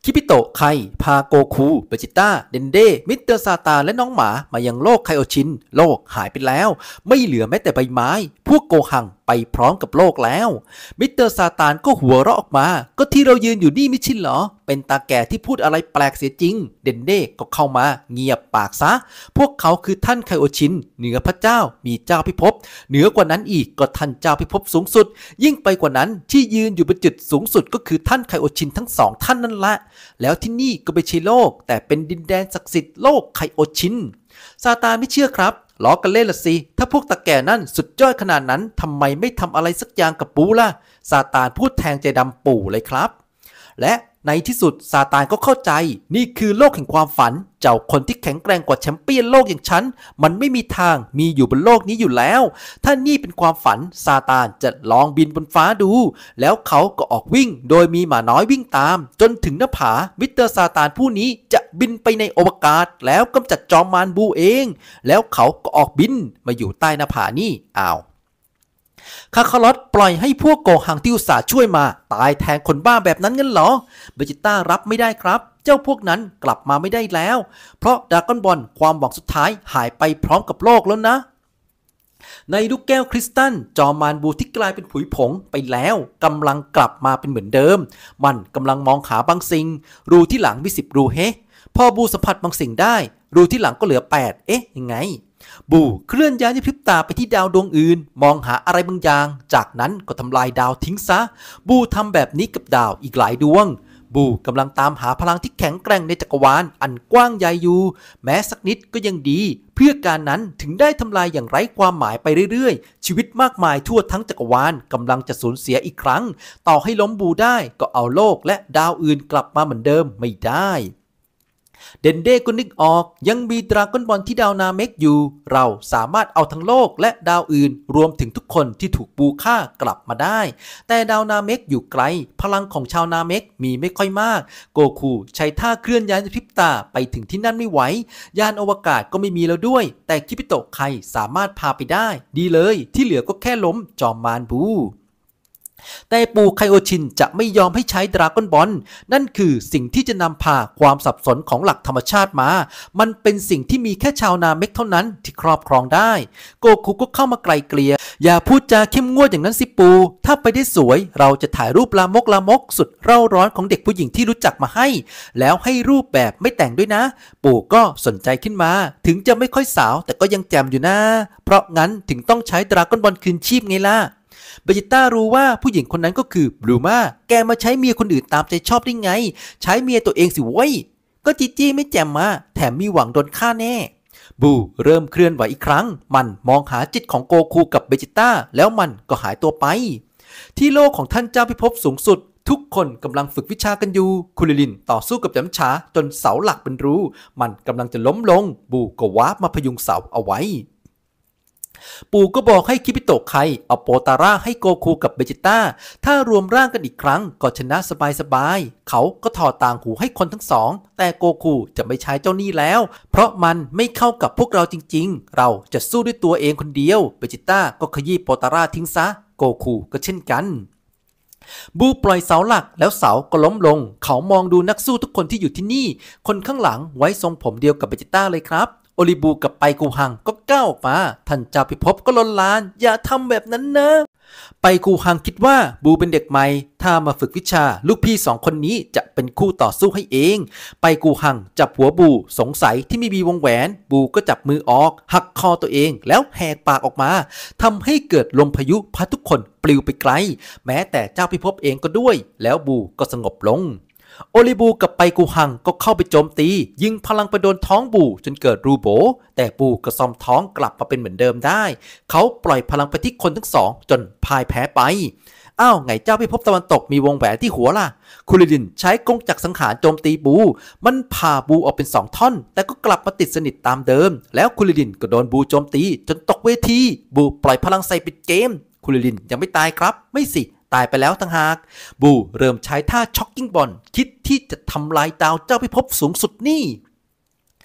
คิปิโตะไคพาโกคูเบจิต้าเดนเดมิสเตอร์ซาตานและน้องหมามายังโลกไคโอชินโลกหายไปแล้วไม่เหลือแม้แต่ใบไม้พวกโกหังไปพร้อมกับโลกแล้วมิสเตอร์ซาตานก็หัวเราะออกมาก็ที่เรายืนอยู่นี่ไม่ใช่เหรอเป็นตาแก่ที่พูดอะไรแปลกเสียจริงเดนเดก็เข้ามาเงียบปากซะพวกเขาคือท่านไคโอชินเหนือพระเจ้ามีเจ้าพิภพเหนือกว่านั้นอีกก็ท่านเจ้าพิภพสูงสุดยิ่งไปกว่านั้นที่ยืนอยู่บนจุดสูงสุดก็คือท่านไคโอชินทั้งสองท่านนั่นแหละแล้วที่นี่ก็ไม่ใช่โลกแต่เป็นดินแดนศักดิ์สิทธิ์โลกไคโอชินซาตานไม่เชื่อครับล้อกันเล่นละสิถ้าพวกตาแก่นั่นสุดยอดขนาดนั้นทำไมไม่ทำอะไรสักอย่างกับปู่ล่ะซาตานพูดแทงใจดำปู่เลยครับและในที่สุดซาตานก็เข้าใจนี่คือโลกแห่งความฝันเจ้าคนที่แข็งแกร่งกว่าแชมเปี้ยนโลกอย่างฉันมันไม่มีทางมีอยู่บนโลกนี้อยู่แล้วถ้านี่เป็นความฝันซาตานจะลองบินบนฟ้าดูแล้วเขาก็ออกวิ่งโดยมีหมาน้อยวิ่งตามจนถึงหน้าผามิสเตอร์ซาตานผู้นี้จะบินไปในอวกาศแล้วกำจัดจอมมารบูเองแล้วเขาก็ออกบินมาอยู่ใต้หน้าผานี่คาคาลอตปล่อยให้พวกโกหังที่อุตส่าห์ช่วยมาตายแทนคนบ้าแบบนั้นงั้นเหรอเบจิต้ารับไม่ได้ครับเจ้าพวกนั้นกลับมาไม่ได้แล้วเพราะดราก้อนบอลความหวังสุดท้ายหายไปพร้อมกับโลกแล้วนะในลูกแก้วคริสตัลจอมมารบูที่กลายเป็นผุยผงไปแล้วกำลังกลับมาเป็นเหมือนเดิมมันกำลังมองหาบางสิ่งรูที่หลังมี10รูเฮพอบูสัมผัสบางสิ่งได้รูที่หลังก็เหลือ8ยังไงบูเคลื่อนย้ายในพริบตาไปที่ดาวดวงอื่นมองหาอะไรบางอย่างจากนั้นก็ทำลายดาวทิ้งซะบูทำแบบนี้กับดาวอีกหลายดวงบูกำลังตามหาพลังที่แข็งแกร่งในจักรวาลอันกว้างใหญ่อยู่แม้สักนิดก็ยังดีเพื่อการนั้นถึงได้ทำลายอย่างไร้ความหมายไปเรื่อยๆชีวิตมากมายทั่วทั้งจักรวาลกำลังจะสูญเสียอีกครั้งต่อให้ล้มบูได้ก็เอาโลกและดาวอื่นกลับมาเหมือนเดิมไม่ได้เดนเด้ก็นึกออกยังมีดราก้อนบอลที่ดาวนาเมกอยู่เราสามารถเอาทั้งโลกและดาวอื่นรวมถึงทุกคนที่ถูกบูฆ่ากลับมาได้แต่ดาวนาเมกอยู่ไกลพลังของชาวนาเมกมีไม่ค่อยมากโกคูใช้ท่าเคลื่อนย้ายในพริบตาไปถึงที่นั่นไม่ไหวยานอวกาศก็ไม่มีแล้วด้วยแต่คิปิโตะไคสามารถพาไปได้ดีเลยที่เหลือก็แค่ล้มจอมมารบูแต่ปู่ไคโอชินจะไม่ยอมให้ใช้ดราก้อนบอลนั่นคือสิ่งที่จะนำพาความสับสนของหลักธรรมชาติมามันเป็นสิ่งที่มีแค่ชาวนาเมกเท่านั้นที่ครอบครองได้โกคูก็เข้ามาไกลเกลี่ยอย่าพูดจาเข้มงวดอย่างนั้นสิปู่ถ้าไปได้สวยเราจะถ่ายรูปลามกสุดเร่าร้อนของเด็กผู้หญิงที่รู้จักมาให้แล้วให้รูปแบบไม่แต่งด้วยนะปู่ก็สนใจขึ้นมาถึงจะไม่ค่อยสาวแต่ก็ยังแจ่มอยู่นะเพราะงั้นถึงต้องใช้ดราก้อนบอลคืนชีพไงล่ะเบจิต้ารู้ว่าผู้หญิงคนนั้นก็คือบลูมาแกมาใช้เมียคนอื่นตามใจชอบได้ไงใช้เมียตัวเองสิเว้ยก็จีจี้ไม่แจ่มมาแถมมีหวังโดนฆ่าแน่บูเริ่มเคลื่อนไหวอีกครั้งมันมองหาจิตของโกคูกับเบจิต้าแล้วมันก็หายตัวไปที่โลกของท่านเจ้าพิภพสูงสุดทุกคนกำลังฝึกวิชากันอยู่คุริลินต่อสู้กับยำฉาจนเสาหลักเป็นรูมันกำลังจะล้มลงบูก็วาร์ปมาพยุงเสาเอาไว้ปู่ก็บอกให้คิปิโตะไคเอาโปตาร่าให้โกคูกับเบจิต้าถ้ารวมร่างกันอีกครั้งก็ชนะสบายๆเขาก็ถอดต่างหูให้คนทั้งสองแต่โกคูจะไม่ใช้เจ้านี่แล้วเพราะมันไม่เข้ากับพวกเราจริงๆเราจะสู้ด้วยตัวเองคนเดียวเบจิต้าก็ขยี้โปตาร่าทิ้งซะโกคูก็เช่นกันบูปล่อยเสาหลักแล้วเสาก็ล้มลงเขามองดูนักสู้ทุกคนที่อยู่ที่นี่คนข้างหลังไว้ทรงผมเดียวกับเบจิต้าเลยครับโอริบูกับไปกูฮังก็ก้าวออกมาท่านเจ้าพิภพก็ลนลานอย่าทำแบบนั้นนะไปกูฮังคิดว่าบูเป็นเด็กใหม่ถ้ามาฝึกวิชาลูกพี่สองคนนี้จะเป็นคู่ต่อสู้ให้เองไปกูฮังจับหัวบูสงสัยที่ไม่มีวงแหวนบูก็จับมือออกหักคอตัวเองแล้วแหกปากออกมาทำให้เกิดลมพายุพัดทุกคนปลิวไปไกลแม้แต่เจ้าพิภพเองก็ด้วยแล้วบูก็สงบลงโอริบูกับไปกูฮังก็เข้าไปโจมตียิงพลังไปโดนท้องบูจนเกิดรูโบแต่บูก็ซ่อมท้องกลับมาเป็นเหมือนเดิมได้เขาปล่อยพลังไปที่คนทั้งสองจนพ่ายแพ้ไปอ้าวไงเจ้าพิภพตะวันตกมีวงแหวนที่หัวล่ะคุริลินใช้กงจักรสังหารโจมตีบูมันผ่าบูออกเป็น2ท่อนแต่ก็กลับมาติดสนิทตามเดิมแล้วคุริลินก็โดนบูโจมตีจนตกเวทีบูปล่อยพลังใส่ปิดเกมคุริลินยังไม่ตายครับไม่สิตายไปแล้วต่างหากบูเริ่มใช้ท่าช็อกกิ้งบอลคิดที่จะทำลายดาวเจ้าพิภพสูงสุดนี่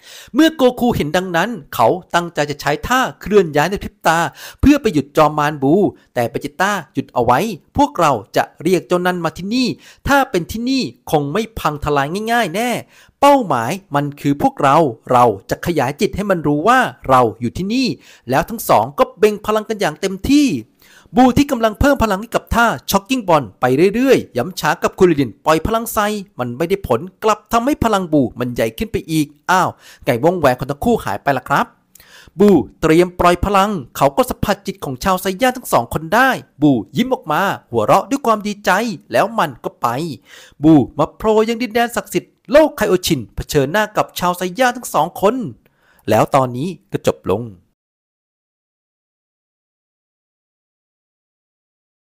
เมื่อโกคูเห็นดังนั้นเขาตั้งใจจะใช้ท่าเคลื่อนย้ายในพริบตาเพื่อไปหยุดจอมมารบูแต่เบจิต้าหยุดเอาไว้พวกเราจะเรียกเจ้านั้นมาที่นี่ถ้าเป็นที่นี่คงไม่พังทลายง่ายๆแน่เป้าหมายมันคือพวกเราจะขยายจิตให้มันรู้ว่าเราอยู่ที่นี่แล้วทั้งสองก็เบ่งพลังกันอย่างเต็มที่บูที่กำลังเพิ่มพลังให้กับท่าช็อกกิ้งบอลไปเรื่อยๆย้ำช้ากับคุริลินปล่อยพลังไซมันไม่ได้ผลกลับทำให้พลังบูมันใหญ่ขึ้นไปอีกอ้าวไก่วงแหวนของทั้งคู่หายไปละครับบูเตรียมปล่อยพลังเขาก็สัมผัสจิตของชาวไซย่าทั้งสองคนได้บูยิ้มออกมาหัวเราะด้วยความดีใจแล้วมันก็ไปบูมาโผล่ยังดินแดนศักดิ์สิทธิ์โลกไคโอชินเผชิญหน้ากับชาวไซย่าทั้งสองคนแล้วตอนนี้ก็จบลง